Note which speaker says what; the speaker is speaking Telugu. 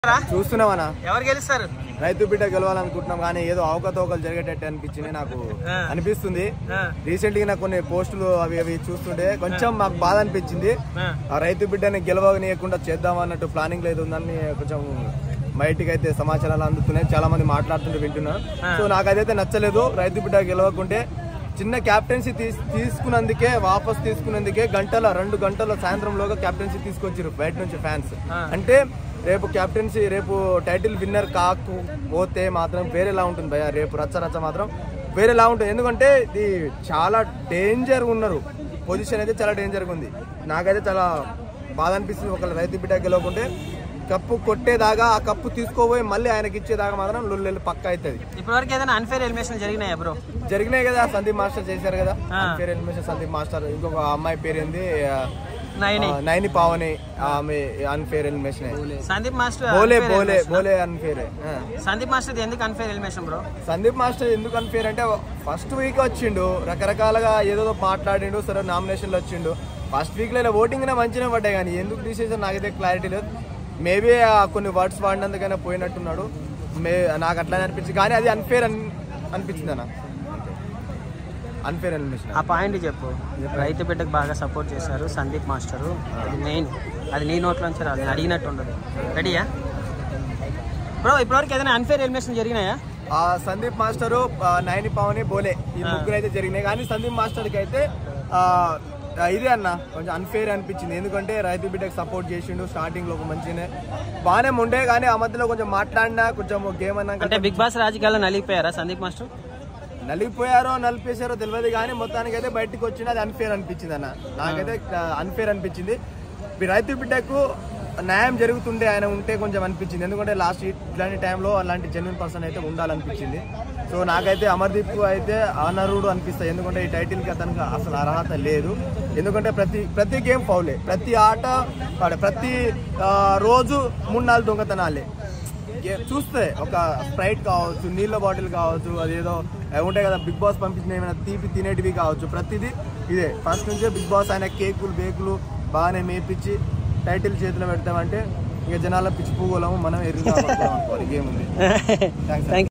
Speaker 1: చూస్తున్నామన్నా
Speaker 2: ఎవరు గెలుస్తారు?
Speaker 1: రైతు బిడ్డ గెలవాలనుకుంటున్నాం కానీ ఏదో అవకతవకలు జరిగేటట్టు అనిపించింది నాకు అనిపిస్తుంది. రీసెంట్ గా నాకు కొన్ని పోస్టులు అవి చూస్తుంటే కొంచెం మాకు బాధ అనిపించింది. ఆ రైతు బిడ్డని గెలవనీయకుండా చేద్దాం అన్నట్టు ప్లానింగ్ లేదు ఉందని కొంచెం బయటికి అయితే సమాచారాలు అందుతున్నాయి. చాలా మంది మాట్లాడుతుంటే వింటున్నా. సో నాకు అదైతే నచ్చలేదు. రైతు బిడ్డ గెలవకుంటే చిన్న క్యాప్టెన్సీ తీసుకున్నందుకే వాపస్ తీసుకున్నందుకే 2 గంటల సాయంత్రంలోగా క్యాప్టెన్సీ తీసుకొచ్చారు బయట నుంచి ఫ్యాన్స్. అంటే రేపు క్యాప్టెన్సీ రేపు టైటిల్ విన్నర్ కాకపోతే మాత్రం వేరేలా ఉంటుంది భయ. రేపు రచ్చ మాత్రం వేరేలా ఉంటుంది. ఎందుకంటే ఇది చాలా డేంజర్ ఉన్నారు. పొజిషన్ అయితే చాలా డేంజర్గా ఉంది. నాకైతే చాలా బాధ అనిపిస్తుంది. ఒకవేళ రైతు బిడ్డ గెలవకుంటే కప్పు కొట్టేదాకా ఆ కప్పు తీసుకోపోయి మళ్ళీ ఆయనకి ఇచ్చేదాకా మాత్రం లొల్లు పక్క అవుతుంది.
Speaker 2: ఇప్పటివరకు ఏదైనా అన్ఫేర్ ఎలిమినేషన్ జరిగినాయా బ్రో?
Speaker 1: జరిగినాయి కదా, సందీప్ మాస్టర్ చేశారు కదా అన్ఫేర్ ఎలిమినేషన్. సందీప్ మాస్టర్ ఇంకొక అమ్మాయి పేరు ఏంది, నైని పావని, ఆమె unfair elimination.
Speaker 2: Sandeep master
Speaker 1: Bole unfair.
Speaker 2: Sandeep master ఎందుకు unfair elimination bro?
Speaker 1: Sandeep master ఎందుకు అన్ఫేర్ అంటే ఫస్ట్ వీక్ వచ్చిండు, రకరకాలుగా ఏదో మాట్లాడిండు, సరే నామినేషన్లు వచ్చిండు. ఫస్ట్ వీక్ లో ఓటింగ్ మంచిగా పడ్డాయి కానీ ఎందుకు తీసేసారు నాకైతే క్లారిటీ లేదు. మేబీ కొన్ని వర్డ్స్ వాడినందుకైనా పోయినట్టున్నాడు. నాకు అట్లానే అనిపించింది కానీ అది అన్ఫేర్ అనిపించింది అన్న. Unfair elimination.
Speaker 2: ఆ పాయింట్ చెప్పు. రైతు బిడ్డకు బాగా సపోర్ట్ చేశారు సందీప్ మాస్టరు. మెయిన్ అది నీ నోట్లోంచి రాదు, నేను అడిగినట్టు ఉండదు. రెడీయా బ్రో? ఇప్పటివరకు ఏదైనా అన్ఫేర్ ఎలిమినేషన్ జరిగినాయా?
Speaker 1: సందీప్ మాస్టరు, నైని పావని, బోలే ఈ ముగ్గురు అయితే జరిగినాయి. కానీ సందీప్ మాస్టర్కి అయితే ఇదే అన్న కొంచెం అన్ఫేర్ అనిపించింది. ఎందుకంటే రైతు బిడ్డకి సపోర్ట్ చేసిండు స్టార్టింగ్ లో, మంచిగానే బాగానే ఉండే. కానీ ఆ మధ్యలో కొంచెం మాట్లాడినా కొంచెం గేమ్ అన్నాక
Speaker 2: అంటే బిగ్ బాస్ రాజకీయాల్లో నలిగిపోయారా సందీప్ మాస్టర్?
Speaker 1: నలిగిపోయారో నలిపేశారో తెలియదు కానీ మొత్తానికి అయితే బయటకు వచ్చింది. అది అన్ఫేర్ అనిపించింది అన్న. నాకైతే అన్ఫేర్ అనిపించింది. రైతు బిడ్డకు న్యాయం జరుగుతుండే ఆయన ఉంటే కొంచెం అనిపించింది. ఎందుకంటే లాస్ట్ ఇట్లాంటి టైంలో అలాంటి జెన్యున్ పర్సన్ అయితే ఉండాలనిపించింది. సో నాకైతే అమర్దీప్ అయితే అనర్హుడు అనిపిస్తాయి. ఎందుకంటే ఈ టైటిల్కి అతనికి అసలు అర్హత లేదు. ఎందుకంటే ప్రతి గేమ్ ఫౌలే, ప్రతి ఆట ప్రతి రోజు 3-4 దొంగతనాలే చూస్తే. ఒక స్ప్రైట్ కావచ్చు, నీళ్ళ బాటిల్ కావచ్చు, అదేదో ఉంటాయి కదా బిగ్ బాస్ పంపించిన ఏమైనా తీపి తినేటివి కావచ్చు, ప్రతిదీ ఇదే. ఫస్ట్ నుంచే బిగ్ బాస్ ఆయన కేకులు బేకులు బాగానే మేపించి టైటిల్ చేతిలో పెడతామంటే ఇక జనాల పిచ్చి పువ్వులము మనం ఎరుగుతాం అనుకోవాలి. గేమ్ ఉంది.